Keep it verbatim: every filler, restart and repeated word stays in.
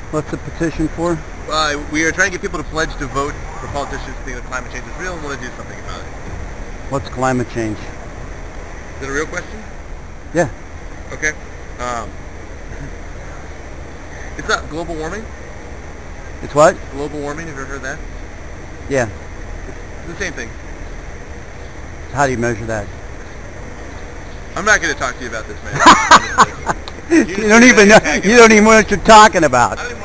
What's the petition for? Uh, we are trying to get people to pledge to vote for politicians who think that climate change is real and want to do something about it. What's climate change? Is it a real question? Yeah. Okay. Um, it's not global warming. It's what? Global warming. Have you ever heard that? Yeah. It's the same thing. How do you measure that? I'm not going to talk to you about this, man. you, you don't even know. You don't even know what you're talking about.